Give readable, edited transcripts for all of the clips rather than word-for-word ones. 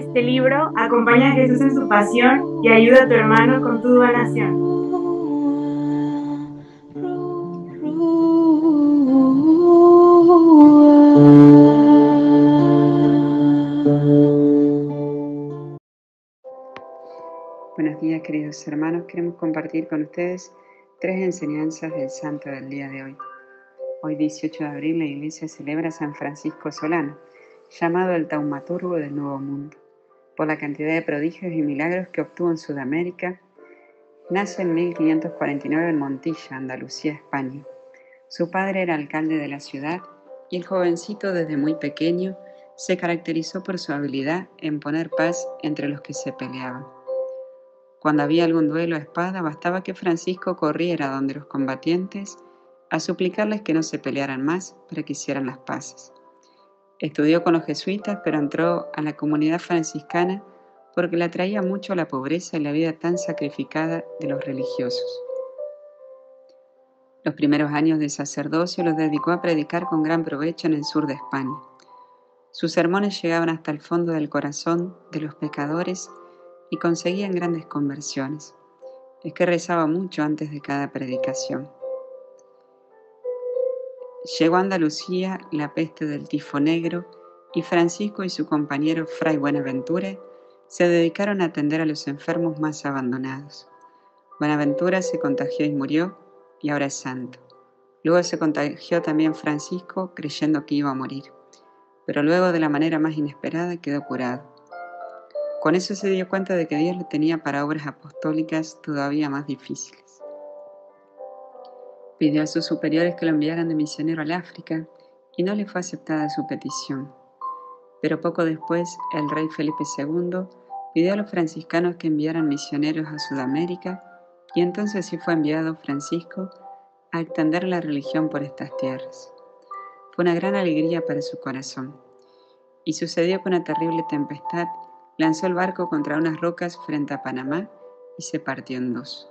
este libro, acompaña a Jesús en su pasión y ayuda a tu hermano con tu donación. Buenos días, queridos hermanos. Queremos compartir con ustedes 3 enseñanzas del santo del día de hoy. Hoy, 18 de abril, la Iglesia celebra a San Francisco Solano, llamado el taumaturgo del Nuevo Mundo, por la cantidad de prodigios y milagros que obtuvo en Sudamérica. Nace en 1549 en Montilla, Andalucía, España. Su padre era alcalde de la ciudad y el jovencito, desde muy pequeño, se caracterizó por su habilidad en poner paz entre los que se peleaban. Cuando había algún duelo a espada, bastaba que Francisco corriera donde los combatientes a suplicarles que no se pelearan más para que hicieran las paces. Estudió con los jesuitas, pero entró a la comunidad franciscana porque le atraía mucho la pobreza y la vida tan sacrificada de los religiosos. Los primeros años de sacerdocio los dedicó a predicar con gran provecho en el sur de España. Sus sermones llegaban hasta el fondo del corazón de los pecadores y conseguían grandes conversiones. Es que rezaba mucho antes de cada predicación. Llegó a Andalucía la peste del tifo negro y Francisco y su compañero Fray Buenaventura se dedicaron a atender a los enfermos más abandonados. Buenaventura se contagió y murió, y ahora es santo. Luego se contagió también Francisco, creyendo que iba a morir, pero luego, de la manera más inesperada, quedó curado. Con eso se dio cuenta de que Dios lo tenía para obras apostólicas todavía más difíciles. Pidió a sus superiores que lo enviaran de misionero al África y no le fue aceptada su petición. Pero poco después, el rey Felipe II pidió a los franciscanos que enviaran misioneros a Sudamérica, y entonces sí fue enviado Francisco a extender la religión por estas tierras. Fue una gran alegría para su corazón. Y sucedió que una terrible tempestad lanzó el barco contra unas rocas frente a Panamá y se partió en dos.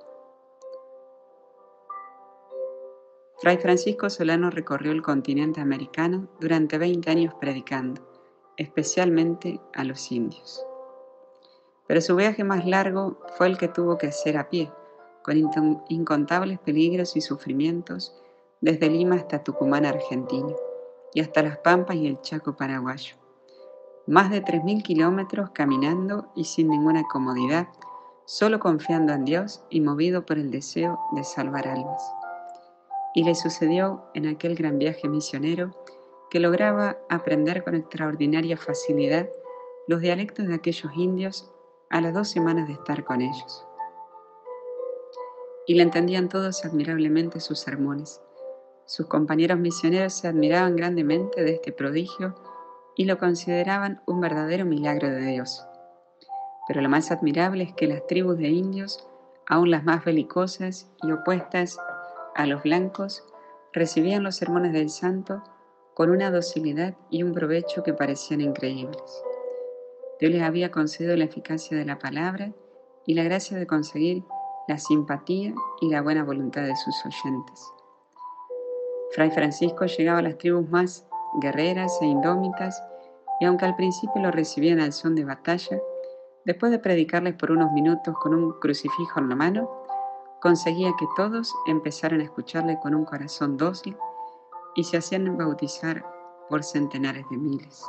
Fray Francisco Solano recorrió el continente americano durante 20 años predicando, especialmente a los indios. Pero su viaje más largo fue el que tuvo que hacer a pie, con incontables peligros y sufrimientos, desde Lima hasta Tucumán, Argentina, y hasta Las Pampas y el Chaco paraguayo. Más de 3.000 kilómetros caminando y sin ninguna comodidad, solo confiando en Dios y movido por el deseo de salvar almas. Y le sucedió en aquel gran viaje misionero que lograba aprender con extraordinaria facilidad los dialectos de aquellos indios a las 2 semanas de estar con ellos. Y le entendían todos admirablemente sus sermones. Sus compañeros misioneros se admiraban grandemente de este prodigio y lo consideraban un verdadero milagro de Dios. Pero lo más admirable es que las tribus de indios, aun las más belicosas y opuestas a los blancos, recibían los sermones del santo con una docilidad y un provecho que parecían increíbles. Dios les había concedido la eficacia de la palabra y la gracia de conseguir la simpatía y la buena voluntad de sus oyentes. Fray Francisco llegaba a las tribus más guerreras e indómitas, y aunque al principio lo recibían al son de batalla, después de predicarles por unos minutos con un crucifijo en la mano, conseguía que todos empezaran a escucharle con un corazón dócil y se hacían bautizar por centenares de miles.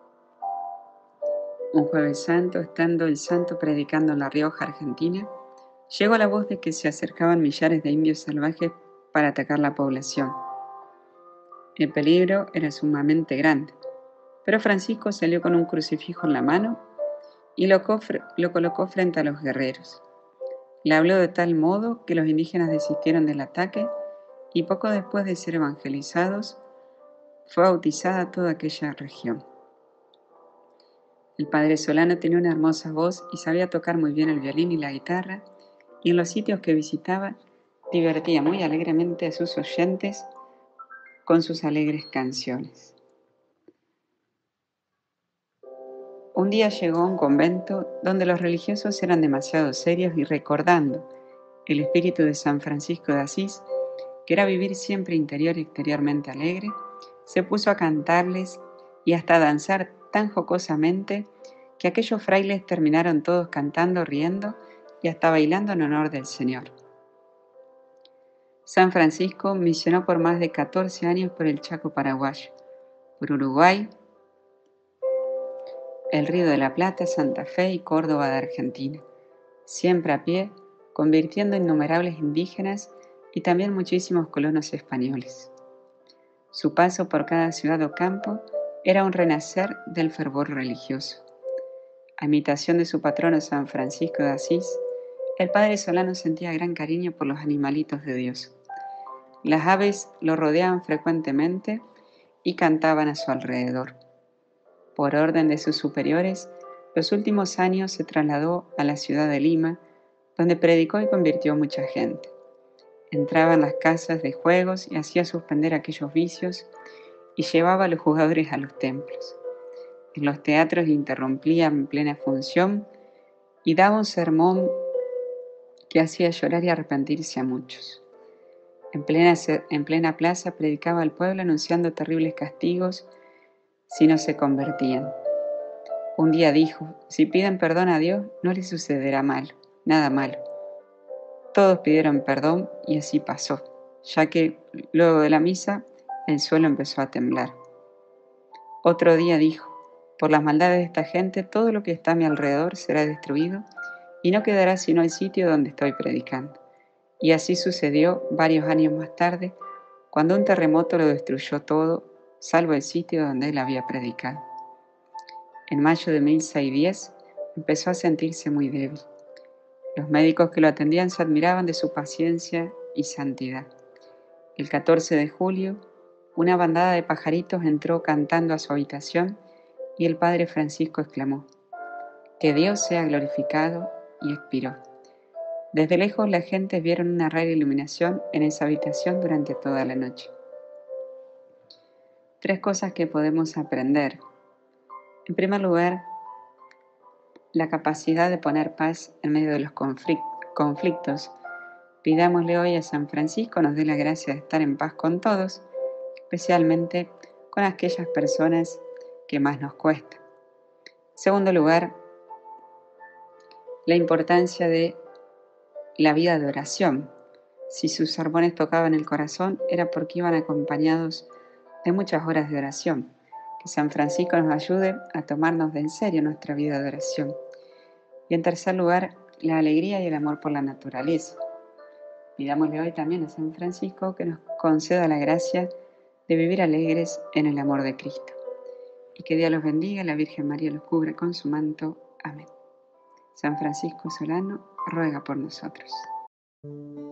Un jueves santo, estando el santo predicando en La Rioja, Argentina, llegó la voz de que se acercaban millares de indios salvajes para atacar la población. El peligro era sumamente grande, pero Francisco salió con un crucifijo en la mano y lo colocó frente a los guerreros. Le habló de tal modo que los indígenas desistieron del ataque y poco después de ser evangelizados, fue bautizada toda aquella región. El padre Solano tenía una hermosa voz y sabía tocar muy bien el violín y la guitarra, y en los sitios que visitaba divertía muy alegremente a sus oyentes con sus alegres canciones. Un día llegó a un convento donde los religiosos eran demasiado serios y, recordando el espíritu de San Francisco de Asís, que era vivir siempre interior y exteriormente alegre, se puso a cantarles y hasta a danzar tan jocosamente que aquellos frailes terminaron todos cantando, riendo y hasta bailando en honor del Señor. San Francisco misionó por más de 14 años por el Chaco paraguayo, por Uruguay, el Río de la Plata, Santa Fe y Córdoba de Argentina, siempre a pie, convirtiendo innumerables indígenas y también muchísimos colonos españoles. Su paso por cada ciudad o campo era un renacer del fervor religioso. A imitación de su patrono San Francisco de Asís, el padre Solano sentía gran cariño por los animalitos de Dios. Las aves lo rodeaban frecuentemente y cantaban a su alrededor. Por orden de sus superiores, los últimos años se trasladó a la ciudad de Lima, donde predicó y convirtió mucha gente. Entraba en las casas de juegos y hacía suspender aquellos vicios y llevaba a los jugadores a los templos. En los teatros interrumpía en plena función y daba un sermón que hacía llorar y arrepentirse a muchos. En plena plaza predicaba al pueblo anunciando terribles castigos si no se convertían. Un día dijo: si piden perdón a Dios, no les sucederá nada malo. Todos pidieron perdón y así pasó, ya que luego de la misa el suelo empezó a temblar. Otro día dijo: por las maldades de esta gente, todo lo que está a mi alrededor será destruido y no quedará sino el sitio donde estoy predicando. Y así sucedió varios años más tarde, cuando un terremoto lo destruyó todo, salvo el sitio donde él había predicado. En mayo de 1610 empezó a sentirse muy débil. Los médicos que lo atendían se admiraban de su paciencia y santidad. El 14 de julio, una bandada de pajaritos entró cantando a su habitación y el padre Francisco exclamó: que Dios sea glorificado, y expiró. Desde lejos la gente vieron una rara iluminación en esa habitación durante toda la noche. 3 cosas que podemos aprender. En primer lugar, la capacidad de poner paz en medio de los conflictos. Pidámosle hoy a San Francisco nos dé la gracia de estar en paz con todos, especialmente con aquellas personas que más nos cuesta. En segundo lugar, la importancia de la vida de oración. Si sus sermones tocaban el corazón, era porque iban acompañados de muchas horas de oración. Que San Francisco nos ayude a tomarnos de en serio nuestra vida de oración. Y en tercer lugar, la alegría y el amor por la naturaleza. Pidámosle hoy también a San Francisco que nos conceda la gracia de vivir alegres en el amor de Cristo. Y que Dios los bendiga, la Virgen María los cubra con su manto. Amén. San Francisco Solano ruega por nosotros.